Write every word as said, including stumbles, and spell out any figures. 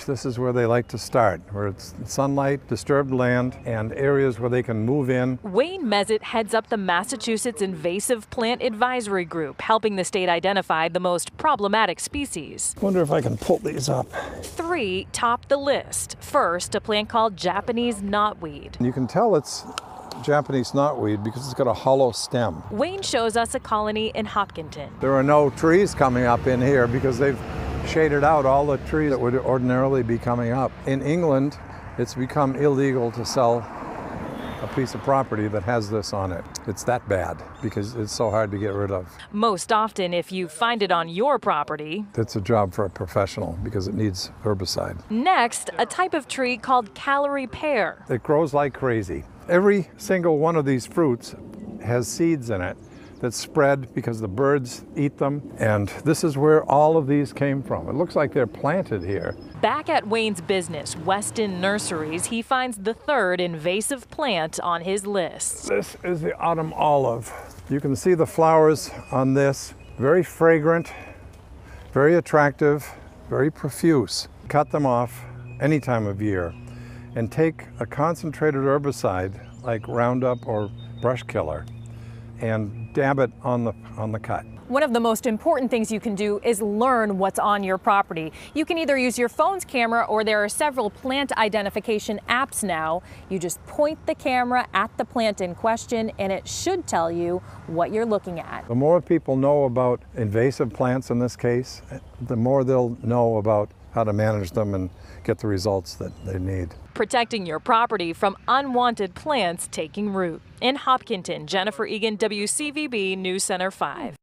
this is where they like to start, where it's sunlight, disturbed land, and areas where they can move in. Wayne Mezit heads up the Massachusetts Invasive Plant Advisory Group, helping the state identify the most problematic species. Wonder if I can pull these up. Three top the list. First, a plant called Japanese knotweed. You can tell it's Japanese knotweed because it's got a hollow stem. Wayne shows us a colony in Hopkinton. There are no trees coming up in here because they've shaded out all the trees that would ordinarily be coming up. In England, it's become illegal to sell a piece of property that has this on it. It's that bad because it's so hard to get rid of. Most often, if you find it on your property, it's a job for a professional because it needs herbicide. Next, a type of tree called calorie pear. It grows like crazy. Every single one of these fruits has seeds in it that spread because the birds eat them, and this is where all of these came from. It looks like they're planted here. Back at Wayne's business, Weston Nurseries, he finds the third invasive plant on his list. This is the autumn olive. You can see the flowers on this. Very fragrant, very attractive, very profuse. Cut them off any time of year and take a concentrated herbicide like Roundup or brush killer and dab it on the, on the cut. One of the most important things you can do is learn what's on your property. You can either use your phone's camera, or there are several plant identification apps now. You just point the camera at the plant in question and it should tell you what you're looking at. The more people know about invasive plants in this case, the more they'll know about how to manage them and get the results that they need. Protecting your property from unwanted plants taking root. In Hopkinton, Jennifer Egan, W C V B News Center five.